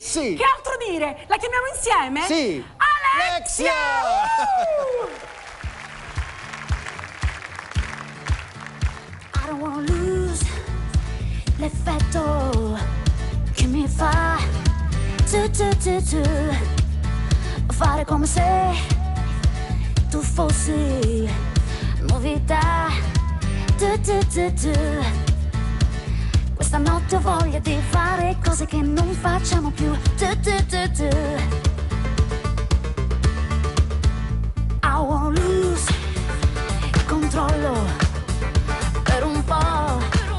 Sì. Che altro dire? La chiamiamo insieme? Sì. Alexia! I don't wanna lose l'effetto che mi fa fare come se tu fossi novità. Questa notte ho voglia di fare cose che non facciamo più. I wanna lose controllo per un po'.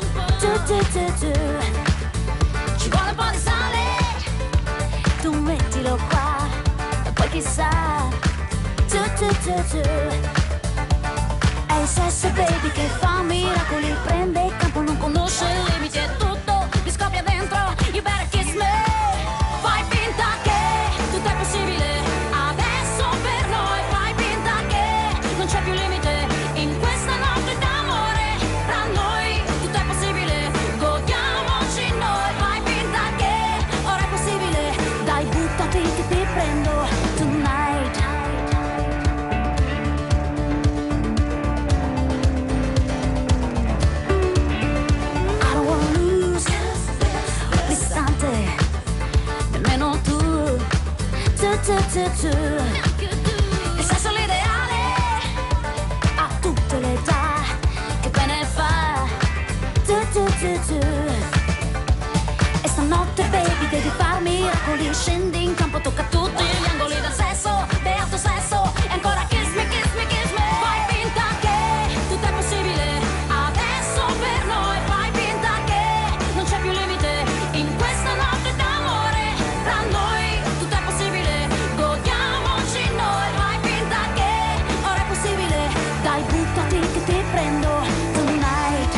Ci vuole un po' di sale, tu mettilo qua e poi chissà. È il sesso, baby, che fa miracoli, prende il campo, non conosce i limiti, è tutto mi scoppia dentro. You better kiss me. Fai finta che tutto è possibile adesso per noi. Fai finta che non c'è più limite in questa notte d'amore tra noi. Tutto è possibile, godiamoci noi. Fai finta che ora è possibile, dai, buttati che ti prendo tonight. Nemmeno tu. Il senso l'ideale a tutte le età, che bene fa. E stanotte, baby, devi far miracoli, scendi in campo, tocca tutti gli angoli del sesso, beato sesso, e ancora kiss me, kiss me, kiss me. Fai finta che tutto è possibile adesso per noi. Fai finta che non c'è più limite in questa notte d'amore tra noi. Tutto è possibile, godiamoci noi. Fai finta che ora è possibile, dai, buttati che ti prendo tonight.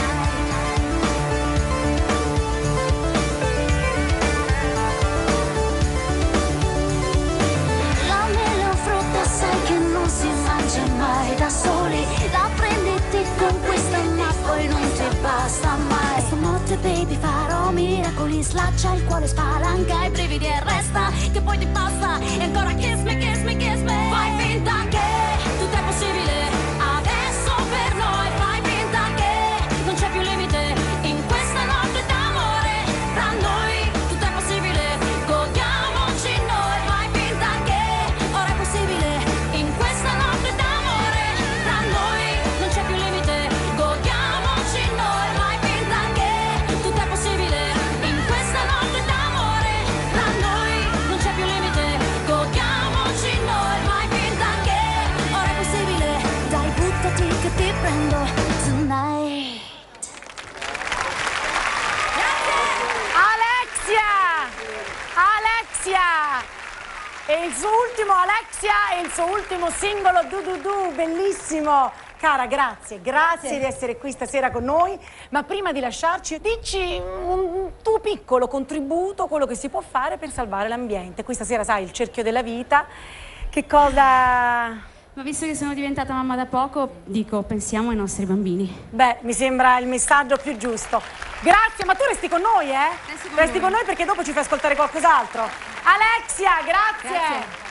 La melofrutta sai che non si mangia mai da soli, la prenditi con questa ma poi non ti basta mai. Stanotte, baby, farò miracoli, slaccia il cuore, spalanca i brividi e resta che poi ti passa. E ancora kiss me, kiss me, kiss me. Fai finta che tutto è possibile adesso per noi. Fai finta che non c'è più limite in questa notte d'amore tra noi. Tutto è possibile, godiamoci noi. Fai finta che ora è possibile in questa notte d'amore tra noi. Non c'è più limite, godiamoci noi. Fai finta che tutto è possibile in questa notte d'amore tra noi. Non c'è più limite, godiamoci noi. Fai finta che ora è possibile, dai, buttati che ti prendo tonight. Alexia! E il suo ultimo, Alexia, e il suo ultimo singolo, bellissimo. Cara, grazie di essere qui stasera con noi, ma prima di lasciarci, dici un tuo piccolo contributo, quello che si può fare per salvare l'ambiente. Questa sera, sai, il cerchio della vita, che cosa... Ma visto che sono diventata mamma da poco, dico, pensiamo ai nostri bambini. Beh, mi sembra il messaggio più giusto. Grazie, ma tu resti con noi, eh? Resti con noi perché dopo ci fai ascoltare qualcos'altro. Alexia, grazie.